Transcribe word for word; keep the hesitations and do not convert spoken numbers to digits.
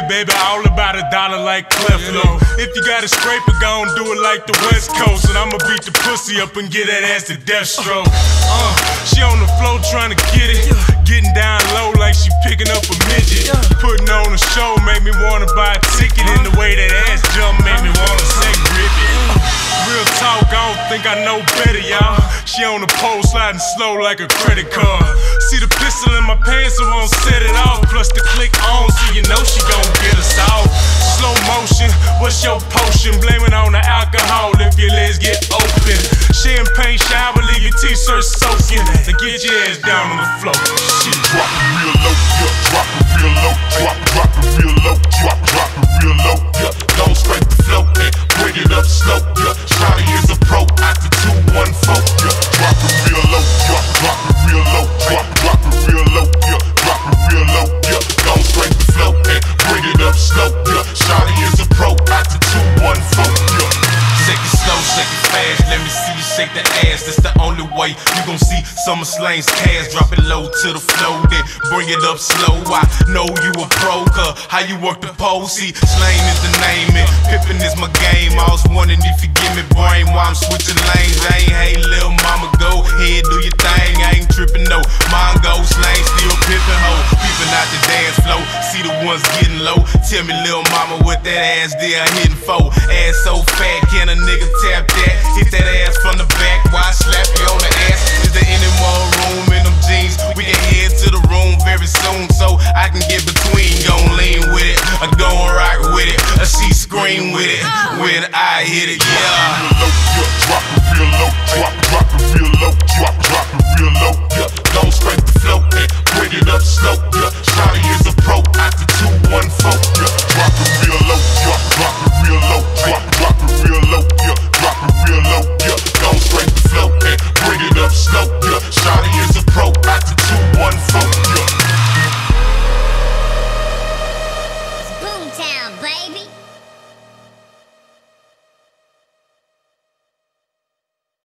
it, baby, all about a dollar like Cleflo. If you gotta scrape it, gon' do it like the West Coast. And I'ma beat the pussy up and get that ass to Deathstroke. Uh, she on the floor trying to get it, getting down low like she picking up a midget. Putting on a show make me wanna buy a ticket, and the way that ass jump make me wanna say rip it. Real talk, I don't think I know better, y'all. She on the pole sliding slow like a credit card. See the pistol in my pants, so won't set it off. Plus the click on, so you know she gon' get us off. Slow motion, what's your potion? Blame it on the alcohol if your legs get open. Champagne shower, leave your t-shirt soaking. Now get your ass down on the floor. Shit, drop it real low, yeah. Drop it real low, drop, drop it real low, drop, drop it real low, yeah. Don't scrape the flow and bring it up slow, yeah. Shawty is a pro at the two one four, yeah. Drop it real low, drop, drop it real low, drop, drop it real low, yeah. Drop it real low, yeah. Don't scrape the flow and bring it up slow, yeah. Shawty is a pro at the two one four, yeah. Shake it slow, shake it fast, let me see you shake the ass. That's the only way you gon' see Summer Slang's cash. Drop it low to the floor, then bring it up slow. I know you a pro, cause how you work the pole. See, Slang is the name and Pippin is my game. I was wondering if you give me brain while I'm switching lanes. I ain't hey lil' mama, go ahead, do your thing. I ain't trippin' no Mongo, Slang still pippin' ho. Peepin' out the dance floor, see the ones getting low. Tell me lil' mama what that ass there hitting for. Ass so fat, can a nigga tap that? Hit that ass from the back, why I slap you on the ass? Is there any more room in them jeans? We can head to the room very soon, so I can get between. Gon' lean with it, or gon' rock with it, or she scream with it when I hit it, yeah.